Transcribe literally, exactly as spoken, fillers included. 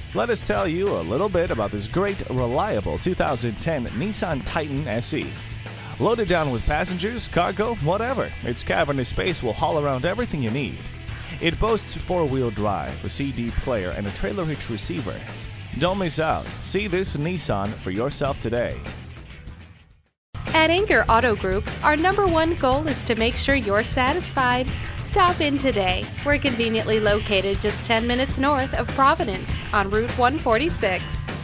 Let us tell you a little bit about this great, reliable two thousand ten Nissan Titan S E. Loaded down with passengers, cargo, whatever, its cavernous space will haul around everything you need. It boasts four-wheel drive, a C D player, and a trailer hitch receiver. Don't miss out. See this Nissan for yourself today. At Anchor Auto Group, our number one goal is to make sure you're satisfied. Stop in today. We're conveniently located just ten minutes north of Providence on Route one forty-six.